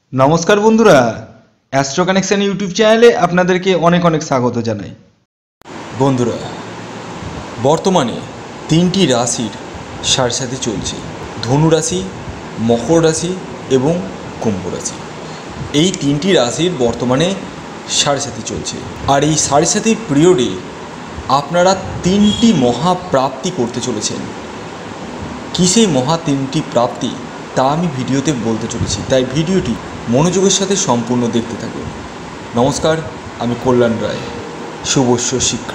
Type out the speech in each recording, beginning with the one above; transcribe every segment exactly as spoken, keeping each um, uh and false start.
নমস্কার বন্ধুরা, astro connection YouTube চ্যানেলে আপনাদেরকে অনেক অনেক স্বাগত জানাই। বন্ধুরা, বর্তমানে তিনটি রাশির সাড়ে চলছে: ধনু রাশি, মকর রাশি এবং কুম্ভ রাশি। এই তিনটি রাশির বর্তমানে সাড়ে চলছে। আর এই সাড়ে সাতির পিরিয়ডে আপনারা তিনটি মহা প্রাপ্তি করতে চলেছেন। কী সেই মহা তিনটি প্রাপ্তি তা আমি ভিডিওতে বলতে চলেছি, তাই ভিডিওটি মনোযোগের সাথে সম্পূর্ণ দেখতে থাকুন। নমস্কার, আমি কল্যাণ রায়, শুভস্য শীঘ্র।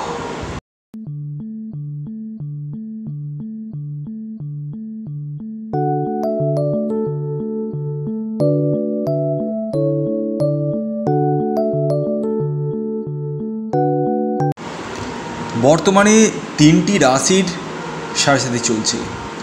বর্তমানে তিনটি রাশির সাড়ে সাথে চলছে: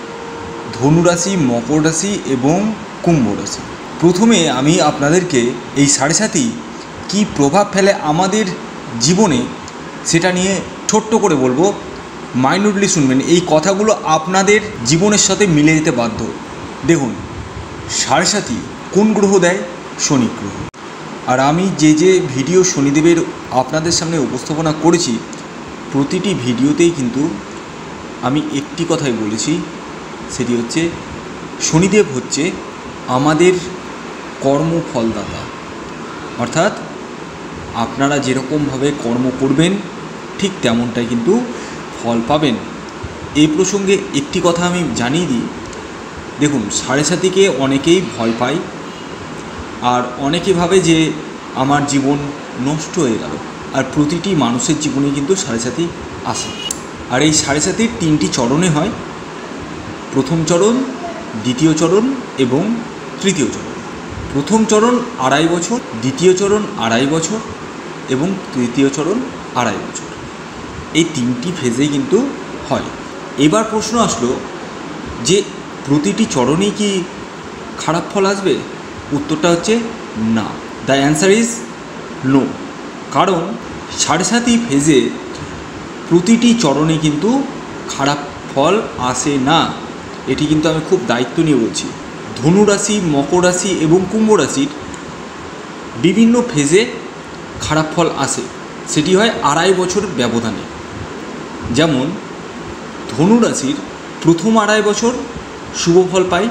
ধনু রাশি, মকর রাশি এবং কুম্ভ রাশি। প্রথমে আমি আপনাদেরকে এই সাড়ে সাথী কী প্রভাব ফেলে আমাদের জীবনে সেটা নিয়ে ছোট্ট করে বলবো, মাইন্যুটলি শুনবেন। এই কথাগুলো আপনাদের জীবনের সাথে মিলে যেতে বাধ্য। দেখুন, সাড়ে সাথী কোন গ্রহ দেয়? শনি গ্রহ। আর আমি যে যে ভিডিও শনিদেবের আপনাদের সামনে উপস্থাপনা করেছি, প্রতিটি ভিডিওতেই কিন্তু আমি একটি কথাই বলেছি, সেটি হচ্ছে শনিদেব হচ্ছে আমাদের কর্মফলদাতা। অর্থাৎ আপনারা যেরকমভাবে কর্ম করবেন ঠিক তেমনটাই কিন্তু ফল পাবেন। এই প্রসঙ্গে একটি কথা আমি জানিয়ে দিই। দেখুন, সাড়ে সাতিকে অনেকেই ভয় পায়, আর অনেকে ভাবে যে আমার জীবন নষ্ট হয়ে গেল। আর প্রতিটি মানুষের জীবনে কিন্তু সাড়ে সাতি আসে। আর এই সাড়ে সাতির তিনটি চরণে হয়: প্রথম চরণ, দ্বিতীয় চরণ এবং তৃতীয় চরণ। প্রথম চরণ আড়াই বছর, দ্বিতীয় চরণ আড়াই বছর এবং তৃতীয় চরণ আড়াই বছর। এই তিনটি ফেজেই কিন্তু হয়। এবার প্রশ্ন আসলো যে প্রতিটি চরণেই কি খারাপ ফল আসবে? উত্তরটা হচ্ছে না। The answer is no. কারণ সাড়ে সাতি ফেজে প্রতিটি চরণে কিন্তু খারাপ ফল আসে না। এটি কিন্তু আমি খুব দায়িত্ব নিয়ে বলছি। ধনু রাশি, মকর রাশি এবং কুম্ভ রাশির বিভিন্ন ফেজে খারাপ ফল আসে, সেটি হয় আড়াই বছর ব্যবধানে। যেমন ধনু রাশির প্রথম আড়াই বছর শুভ ফল পায়,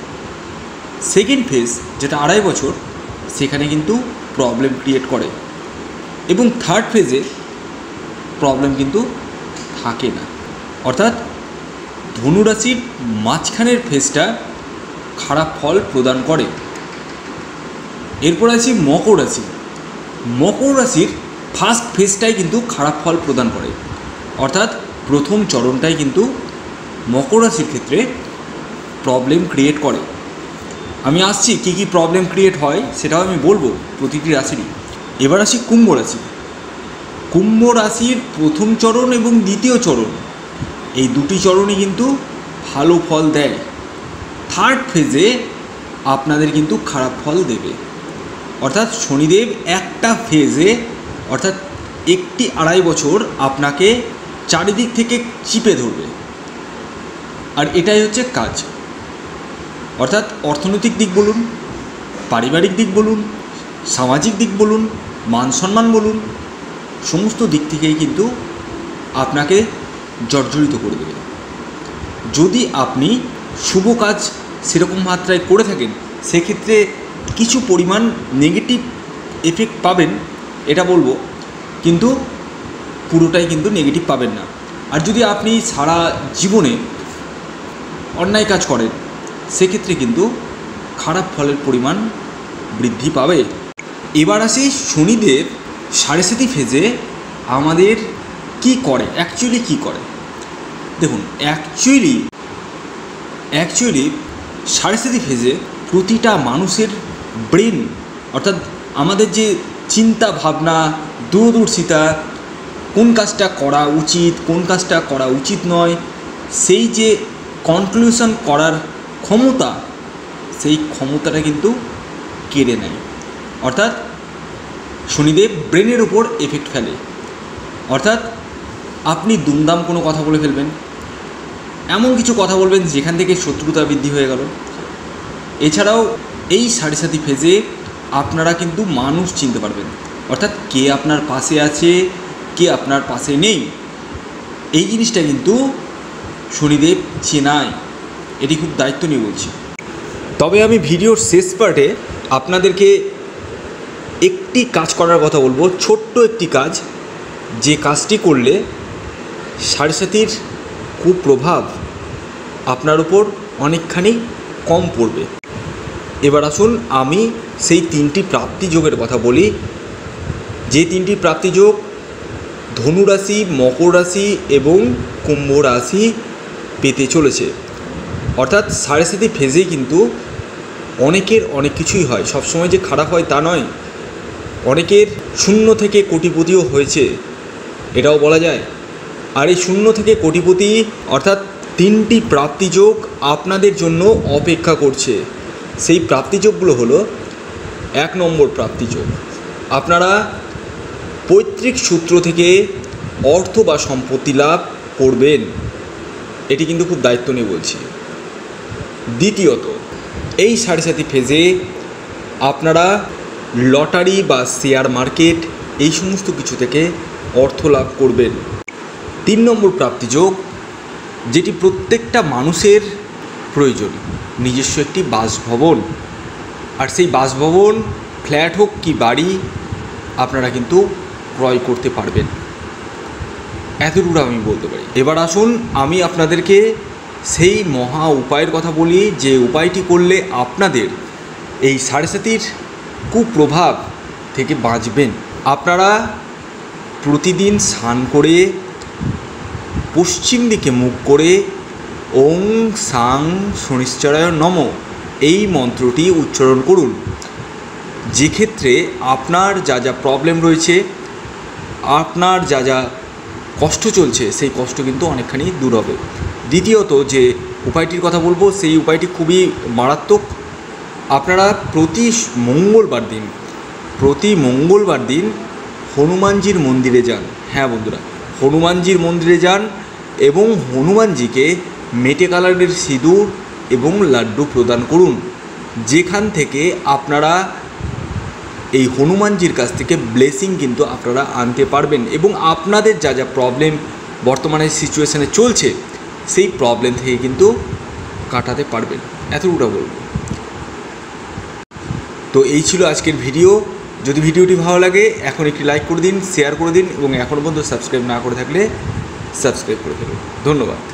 সেকেন্ড ফেজ যেটা আড়াই বছর সেখানে কিন্তু প্রবলেম ক্রিয়েট করে, এবং থার্ড ফেজে প্রবলেম কিন্তু থাকে না। অর্থাৎ ধনুরাশির মাঝখানের ফেজটা খারাপ ফল প্রদান করে। এরপর আসি মকর রাশি। মকর রাশির ফার্স্ট ফেজটাই কিন্তু খারাপ ফল প্রদান করে। অর্থাৎ প্রথম চরণটাই কিন্তু মকর রাশির ক্ষেত্রে প্রবলেম ক্রিয়েট করে। আমি আসছি কী কী প্রবলেম ক্রিয়েট হয় সেটাও আমি বলবো প্রতিটি রাশিরই। এবার আসি কুম্ভ রাশি। কুম্ভ রাশির প্রথম চরণ এবং দ্বিতীয় চরণ, এই দুটি চরণই কিন্তু ভালো ফল দেয়। থার্ড ফেজে আপনাদের কিন্তু খারাপ ফল দেবে। অর্থাৎ শনিদেব একটা ফেজে, অর্থাৎ একটি আড়াই বছর আপনাকে চারিদিক থেকে চিপে ধরবে। আর এটাই হচ্ছে কাজ। অর্থাৎ অর্থনৈতিক দিক বলুন, পারিবারিক দিক বলুন, সামাজিক দিক বলুন, মান সম্মান বলুন, সমস্ত দিক থেকেই কিন্তু আপনাকে জর্জরিত করে দেবে। যদি আপনি শুভ কাজ সেরকম মাত্রায় করে থাকেন, সেক্ষেত্রে কিছু পরিমাণ নেগেটিভ এফেক্ট পাবেন, এটা বলবো, কিন্তু পুরোটাই কিন্তু নেগেটিভ পাবেন না। আর যদি আপনি সারা জীবনে অন্যায় কাজ করেন, সেক্ষেত্রে কিন্তু খারাপ ফলের পরিমাণ বৃদ্ধি পাবে। এবার আসি শনিদেব সাড়ে সাতি ফেজে আমাদের কি করে, অ্যাকচুয়ালি কি করে। দেখুন, অ্যাকচুয়ালি অ্যাকচুয়ালি সাড়ে সাতি ফেজে প্রতিটা মানুষের ব্রেন, অর্থাৎ আমাদের যে চিন্তা ভাবনা, দূরদর্শিতা, কোন কাজটা করা উচিত, কোন কাজটা করা উচিত নয়, সেই যে কনক্লুশন করার ক্ষমতা, সেই ক্ষমতাটা কিন্তু কেড়ে নেয়। অর্থাৎ শনিদেব ব্রেনের উপর এফেক্ট ফেলে। অর্থাৎ আপনি দুমদাম কোনো কথা বলে ফেলবেন, এমন কিছু কথা বলবেন যেখান থেকে শত্রুতা বৃদ্ধি হয়ে গেল। এছাড়াও এই সাড়ে সাতি ফেজে আপনারা কিন্তু মানুষ চিনতে পারবেন, অর্থাৎ কে আপনার পাশে আছে, কে আপনার পাশে নেই, এই জিনিসটা কিন্তু শনিদেব চেনায়। এটি খুব দায়িত্ব নিয়ে বলছি। তবে আমি ভিডিওর শেষ পার্টে আপনাদেরকে একটি কাজ করার কথা বলবো, ছোট্ট একটি কাজ, যে কাজটি করলে সাড়ে সাতির কুপ্রভাব আপনার উপর অনেকখানি কম পড়বে। এবার আসুন আমি সেই তিনটি প্রাপ্তি যোগের কথা বলি, যে তিনটি প্রাপ্তি যোগ ধনুরাশি, মকর রাশি এবং কুম্ভ রাশি পেতে চলেছে। অর্থাৎ সাড়ে সাতি ফেজেই কিন্তু অনেকের অনেক কিছুই হয়, সবসময় যে খারাপ হয় তা নয়। অনেকের শূন্য থেকে কোটিপতিও হয়েছে, এটাও বলা যায়। আর এই শূন্য থেকে কোটিপতি অর্থাৎ তিনটি প্রাপ্তিযোগ আপনাদের জন্য অপেক্ষা করছে। সেই প্রাপ্তিযোগগুলো হলো, এক নম্বর প্রাপ্তিযোগ, আপনারা পৈতৃক সূত্র থেকে অর্থ বা সম্পত্তি লাভ করবেন। এটি কিন্তু খুব দায়িত্ব নিয়ে বলছি। দ্বিতীয়ত, এই সাড়ে সাতি ফেজে আপনারা লটারি বা শেয়ার মার্কেট এই সমস্ত কিছু থেকে অর্থ লাভ করবেন। তিন নম্বর প্রাপ্তিযোগ, যেটি প্রত্যেকটা মানুষের প্রয়োজন, নিজস্ব একটি বাসভবন। আর সেই বাসভবন ফ্ল্যাট হোক কি বাড়ি আপনারা কিন্তু ক্রয় করতে পারবেন। এতটুকু আমি বলতে পারি। এবার আসুন আমি আপনাদেরকে সেই মহা উপায়ের কথা বলি, যে উপায়টি করলে আপনাদের এই সাড়ে সাতির কুপ্রভাব থেকে বাঁচবেন। আপনারা প্রতিদিন স্নান করে পশ্চিম দিকে মুখ করে ওং সাং শনিশ্চরায় নম এই মন্ত্রটি উচ্চারণ করুন। যে ক্ষেত্রে আপনার যা যা প্রবলেম রয়েছে, আপনার যা যা কষ্ট চলছে, সেই কষ্ট কিন্তু অনেকখানি দূর হবে। দ্বিতীয়ত যে উপায়টির কথা বলবো, সেই উপায়টি খুবই মারাত্মক। আপনারা প্রতি মঙ্গলবার দিন প্রতি মঙ্গলবার দিন হনুমানজির মন্দিরে যান। হ্যাঁ বন্ধুরা, হনুমানজির মন্দিরে যান এবং হনুমানজিকে মেটে কালারের সিঁদুর এবং লাড্ডু প্রদান করুন, যেখান থেকে আপনারা এই হনুমানজির কাছ থেকে ব্লেসিং কিন্তু আপনারা আনতে পারবেন এবং আপনাদের যা যা প্রবলেম বর্তমানে সিচুয়েশানে চলছে, সেই প্রবলেম থেকে কিন্তু কাটাতে পারবেন। এতটুকুটা বলবো। তো এই ছিল আজকের ভিডিও। যদি ভিডিওটি ভালো লাগে এখন একটি লাইক করে দিন, শেয়ার করে দিন এবং এখনও পর্যন্ত সাবস্ক্রাইব না করে থাকলে সাবস্ক্রাইব করে ফেলুন। ধন্যবাদ।